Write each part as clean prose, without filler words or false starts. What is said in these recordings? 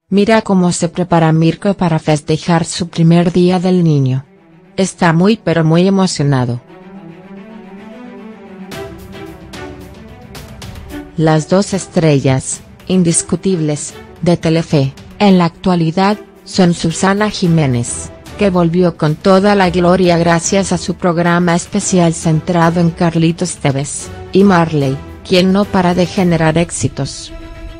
Mira cómo se prepara Mirko para festejar su primer día del niño. Está muy pero muy emocionado. Las dos estrellas, indiscutibles, de Telefe, en la actualidad, son Susana Jiménez, que volvió con toda la gloria gracias a su programa especial centrado en Carlitos Tevez, y Marley, quien no para de generar éxitos.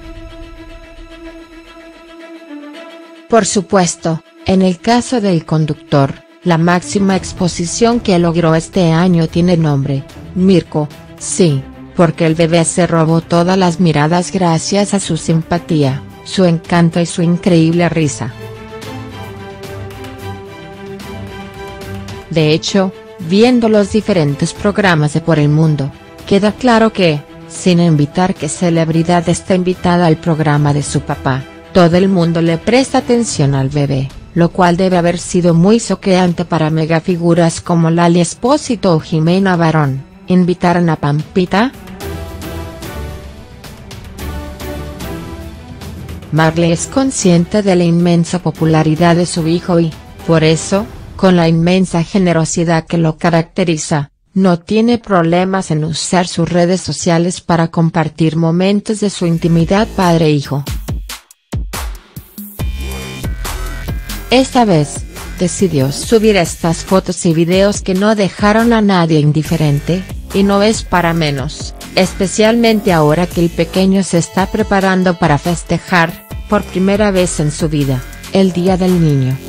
Por supuesto, en el caso del conductor, la máxima exposición que logró este año tiene nombre, Mirko, sí, porque el bebé se robó todas las miradas gracias a su simpatía, su encanto y su increíble risa. De hecho, viendo los diferentes programas de por el mundo, queda claro que, sin invitar qué celebridad está invitada al programa de su papá, todo el mundo le presta atención al bebé, lo cual debe haber sido muy choqueante para megafiguras como Lali Espósito o Jimena Barón. ¿Invitaron a Pampita? Marley es consciente de la inmensa popularidad de su hijo y, por eso, con la inmensa generosidad que lo caracteriza, no tiene problemas en usar sus redes sociales para compartir momentos de su intimidad padre-hijo. Esta vez, decidió subir estas fotos y videos que no dejaron a nadie indiferente, y no es para menos, especialmente ahora que el pequeño se está preparando para festejar, por primera vez en su vida, el Día del Niño.